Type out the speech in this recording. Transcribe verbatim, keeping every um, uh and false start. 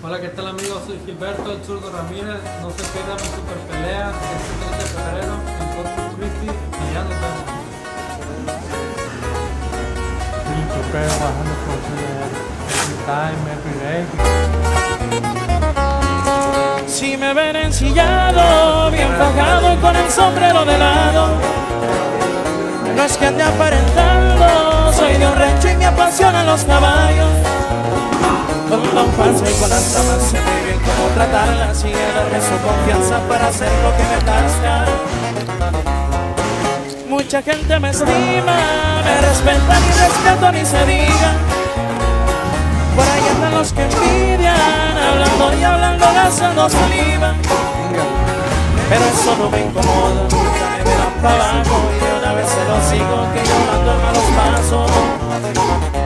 Hola, ¿qué tal amigos? Soy Gilberto, el zurdo Ramírez. No se pierdan mi super pelea este trece de febrero en Corpus Christi y ya nos vemos. Being prepared one hundred percent every time, every day. Si me ven ensillado, bien pagado y con el sombrero de lado, no es que ande aparentando, soy de un rancho y me apasionan los caballos. Con Don Panza y con las damas sé muy bien cómo tratarlas y darme su confianza para hacer lo que me tasca. Mucha gente me estima, me respeta, ni respeto ni se diga. Por ahí andan los que envidian, hablando y hablando, gastando saliva. Pero eso no me incomoda, nunca me verán para abajo y de una vez se lo sigo, que yo ando en malos pasos.